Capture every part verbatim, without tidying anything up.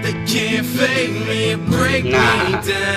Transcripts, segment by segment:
They can't fake me or break Nah. me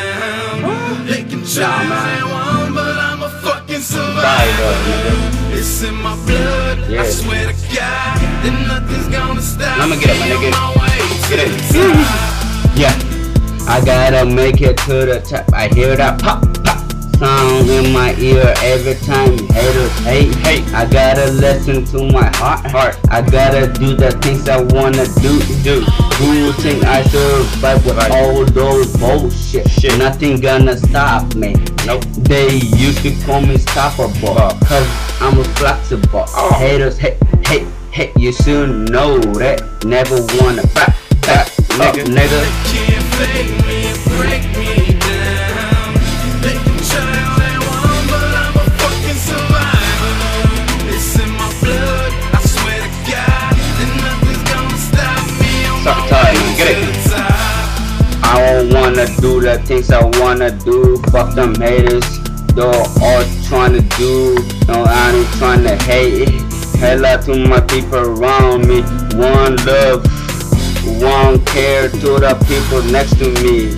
down. They can try all they want, but I'm a fucking survivor. Survivor, It's in my blood, Yeah. I swear to God, that nothing's gonna stop I'ma get up, me man, on get my way to Get the it. top. Yeah, I gotta make it to the top. I hear that pop, pop sound in my ear every time haters hate, hate. I gotta listen to my heart, heart. I gotta do the things I wanna do, do. Who think I survive with all those bullshit? Shit. Nothing gonna stop me. Nope. They used to call me stoppable, cause I'm flexible. Oh. Haters hate, hate, hate. You should know that. Never wanna back, back, nigga, nigga. They can't fake me and break me down. They can try all they want, but I'm a fucking survivor. It's in my blood, I swear to God, that nothing's gonna stop me on Suck my time, way get to it. the top. I don't wanna do the things I wanna do. Fuck them haters. They're all trying to do. No, I ain't trying to hate. Hella to my people around me. One love, one care to the people next to me.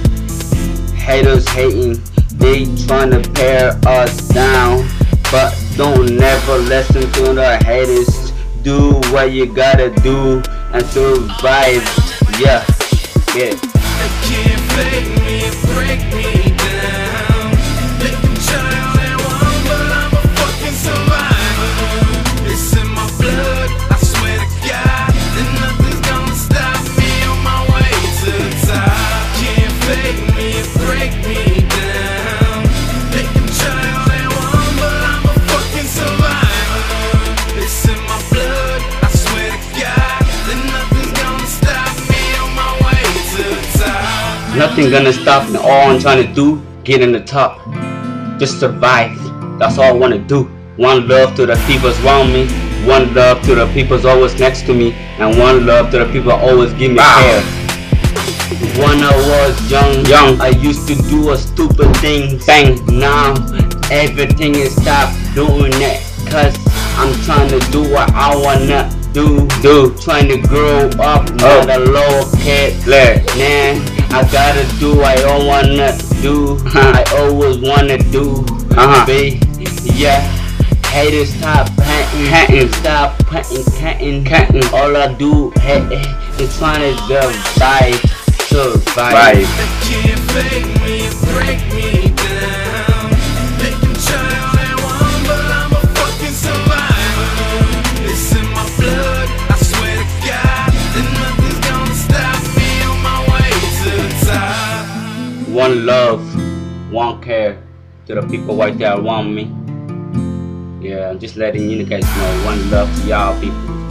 Haters hating, they trying to tear us down. But don't never listen to the haters. Do what you gotta do and survive. Yeah, get it. They can't fake me and break me down. They can try all they want, but I'm a fucking survivor. It's in my blood, I swear to God, that nothing's gonna stop me on my way to the top. Can't fake me and break me down. They can try all they want, but I'm a fucking survivor. It's in my blood, I swear to God, that nothing's gonna stop me on my way to the top. Nothing gonna stop me. All I'm trying to do, get in the top. Just survive. That's all I wanna do. One love to the people around me. One love to the people always next to me. And one love to the people always give me care. When I was young, young, I used to do a stupid thing. Bang. Now everything is stopped doing it. Cause I'm trying to do what I wanna do. Do. Trying to grow up, not a little kid. Nah. I gotta do what I wanna do. I always wanna do. Uh-huh. Be, yeah. Haters stop hating, hating, stop cutting, cutting, cutting. All I do hate is trying to survive, survive. They can't fake me and break me down. They can try all they want, but I'm a fucking survivor. It's in my blood, I swear to God, that nothing's gonna stop me on my way to the top. One love, one care to the people right there around me. Yeah, I'm just letting you guys know. One love to y'all people.